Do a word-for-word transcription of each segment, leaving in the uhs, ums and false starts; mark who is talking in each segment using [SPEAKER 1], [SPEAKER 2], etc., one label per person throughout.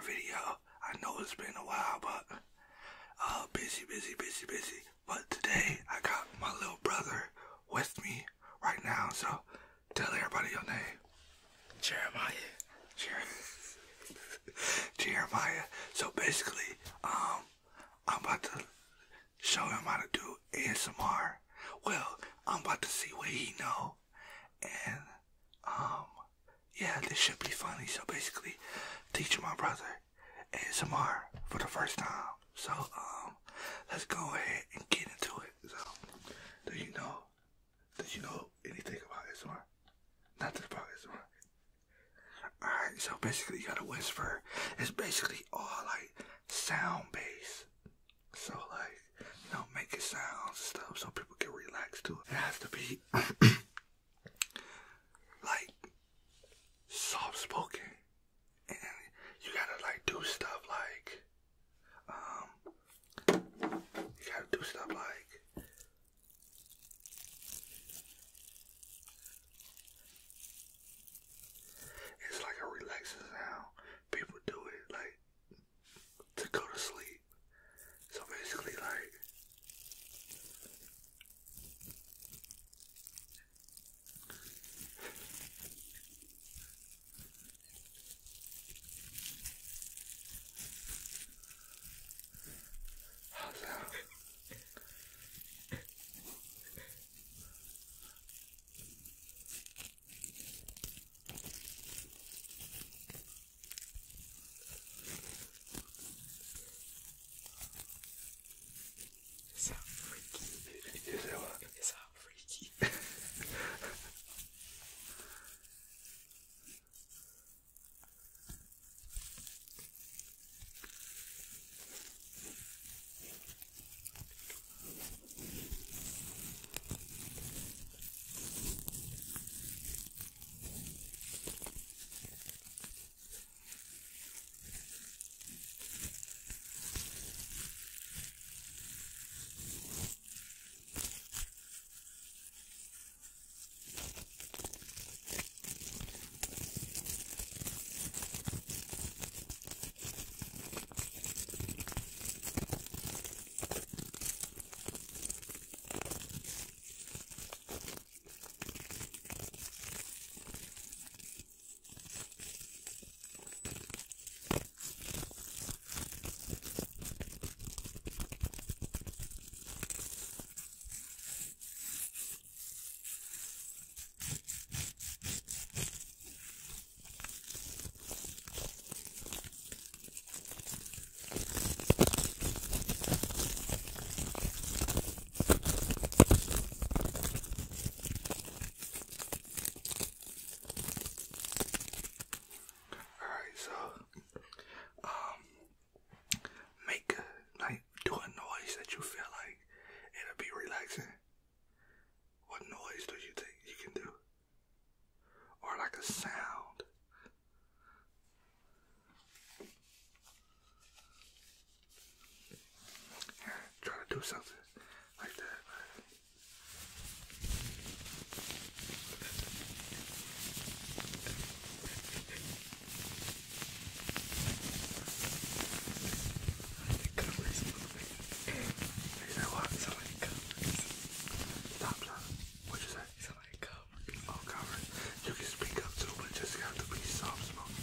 [SPEAKER 1] video. I know it's been a while, but uh, busy, busy, busy, busy. But today I got my little brother with me right now, so tell everybody your name.
[SPEAKER 2] Jeremiah.
[SPEAKER 1] Jer- Jeremiah. So basically, um, I'm about to show him how to do A S M R. Well, I'm about to see what he know, and um, yeah, this should be funny. So basically, teaching my brother A S M R for the first time. So um, let's go ahead and get into it. So, do you know? Did you know anything about A S M R? Nothing about A S M R. Alright, so basically you gotta whisper. It's basically all like sound based. So like, you know, making sounds and stuff so people can relax too. It has to be like soft spoken. And you gotta like do stuff like um you gotta do stuff like it's like a relaxing sound. People do it like to go to sleep. So basically like how's that?
[SPEAKER 2] It sounds freaky.
[SPEAKER 1] Is that what?
[SPEAKER 2] It sounds freaky.
[SPEAKER 1] Alright, so um make a, like do a noise that you feel like it'll be relaxing. What noise do you think you can do? Or like a sound. Here, try to do something like that.
[SPEAKER 2] It covers moving.
[SPEAKER 1] You know what?
[SPEAKER 2] Somebody covers.
[SPEAKER 1] Stop, stop. What'd you say?
[SPEAKER 2] Somebody covers.
[SPEAKER 1] Oh, cover. You can speak up too, but just have to be soft spoken.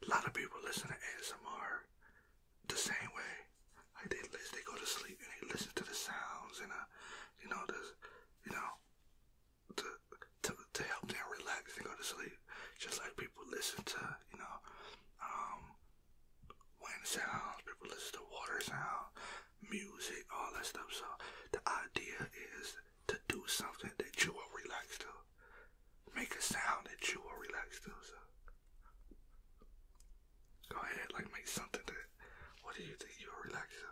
[SPEAKER 1] a lot of people listen to A S M R the same way. Like they listen, they go to sleep and they listen to the sounds and uh, you know, the, you know, to to to help them relax and go to sleep. Just like people listen to, you know, um, wind sounds. People listen to water sound, music, all that stuff. So the idea is to do something that you will relax to. Make a sound that you will relax to. So go ahead, like make something that. What do you think you will relax to?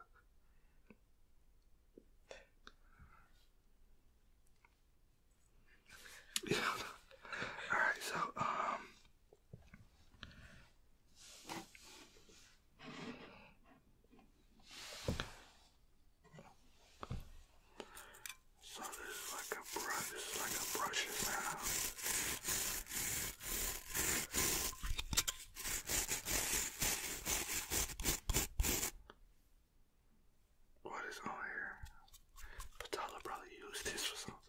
[SPEAKER 1] Yeah. All right. So um. So this is like a brush. This is like a brush sound. What is on here? Patala probably used this for something.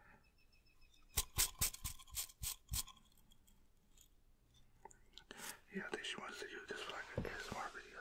[SPEAKER 1] Yeah, I think she wants to use this for like an A S M R video.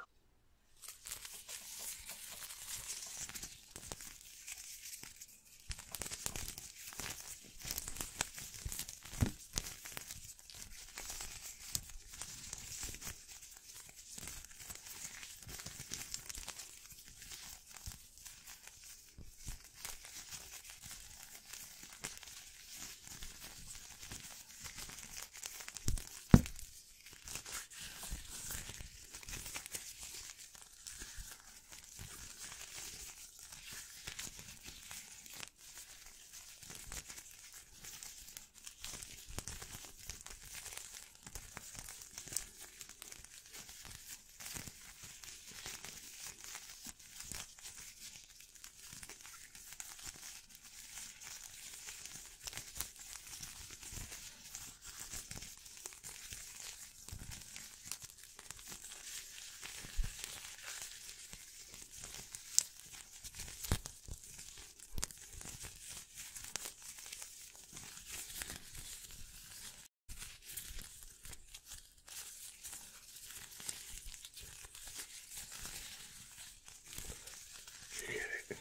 [SPEAKER 1] You get it?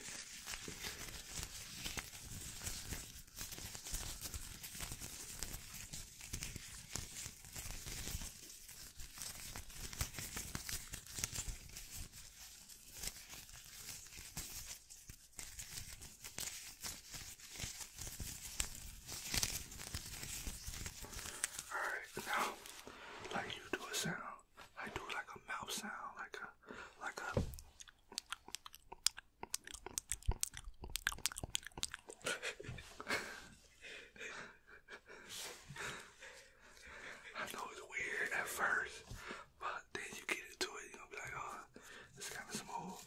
[SPEAKER 1] Alright, now, like you do a sound, I do like a mouth sound, like a, like a, I know it's weird at first, but then you get into it, you're gonna be like, oh, it's kind of smooth.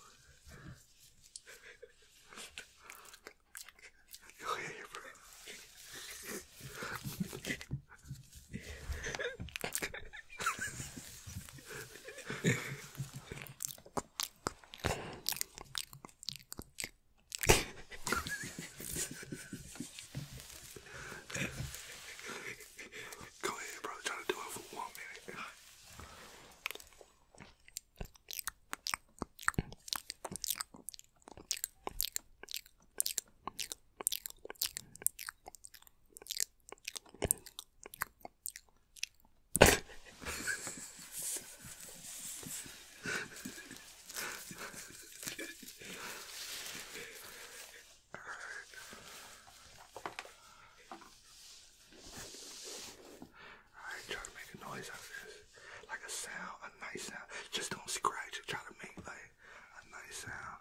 [SPEAKER 1] Go ahead, bro. Go ahead, bro. Try to do it for one minute. Alright, try to make a noise out of this. Like a sound, a nice sound. Just don't scratch it. Try to make like a nice sound.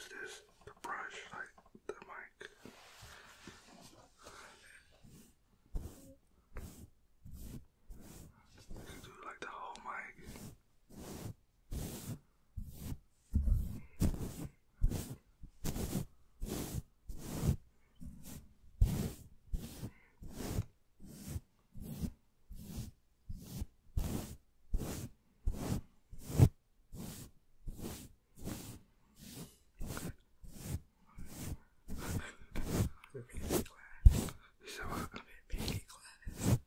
[SPEAKER 1] this the brush, like the mic. You can do like the whole mic.
[SPEAKER 2] We're painting class.
[SPEAKER 1] You said what?
[SPEAKER 2] I'm in painting class.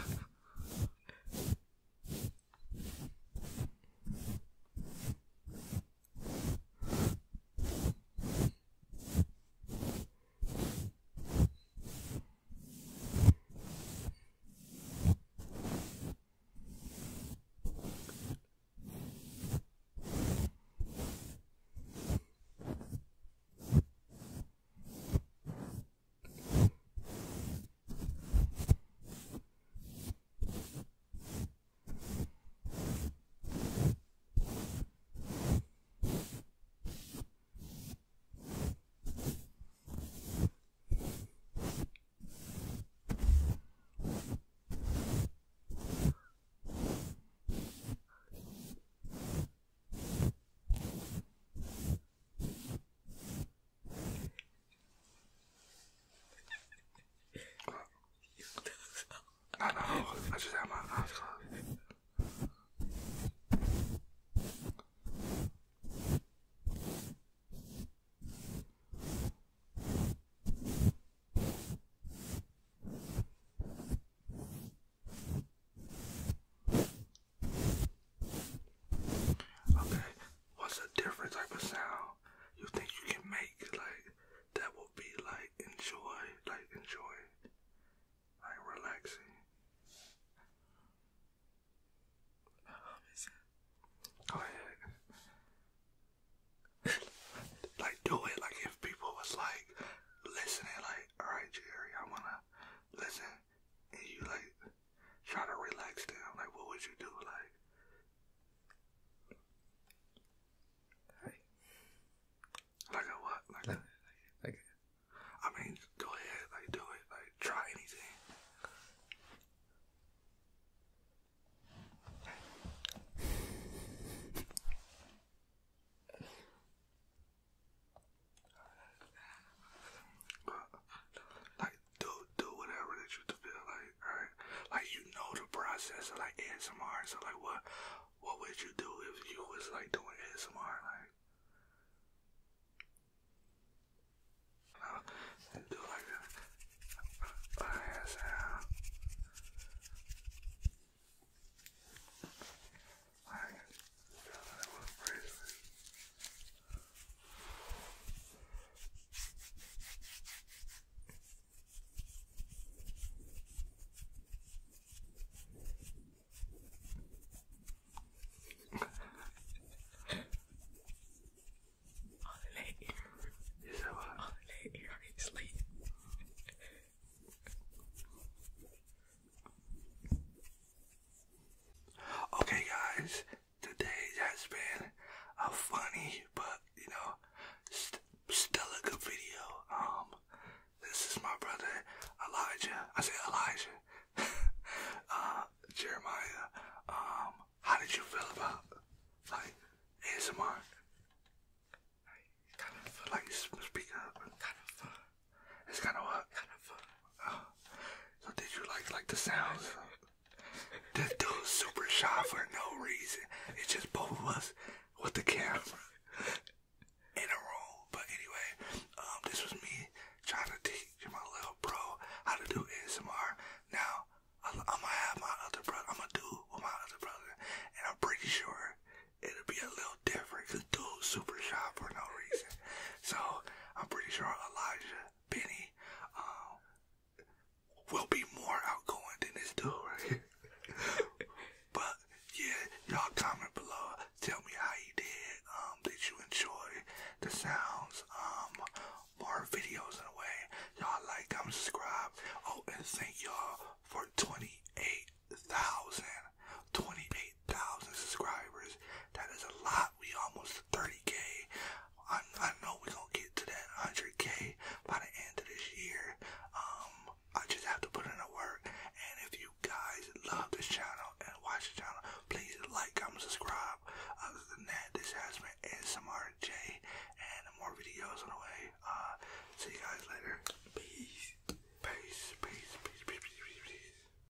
[SPEAKER 1] No, no, I just have my eyes closed. Okay, what's a different type of sound you think you can make, like, that will be, like, enjoy, like, enjoy, like, relaxing? Go ahead. Like, do it, like, if people was, like, listening, like, alright, Jerry, I wanna listen, and you, like, try to relax them, like, what would you do, like? Like a what? Like a,
[SPEAKER 2] Like,
[SPEAKER 1] I mean, go ahead, like do it, like try anything. Like do do whatever that you feel like, alright? Like you know the process of like A S M R, so like what what would you do if you was like doing A S M R, like? No, do like a, a hand sound. Like, feel that one bracelet.
[SPEAKER 2] all in that ear.
[SPEAKER 1] You said what?
[SPEAKER 2] All in that ear. I ain't sleep.
[SPEAKER 1] Okay, guys, today has been a funny, but you know, st still a good video. Um, this is my brother Elijah. I say Elijah. uh, Jeremiah. Um, how did you feel about like A S M R?
[SPEAKER 2] Kind of fun.
[SPEAKER 1] Like, speak up.
[SPEAKER 2] Kind of fun.
[SPEAKER 1] It's kind of what?
[SPEAKER 2] Kind of fun.
[SPEAKER 1] Uh, so did you like like the sounds? This dude's super shy for no reason. It's just both of us with the camera.